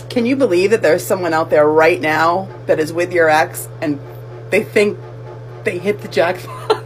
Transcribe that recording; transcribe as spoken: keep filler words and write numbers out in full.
Can you believe that there's someone out there right now that is with your ex and they think they hit the jackpot?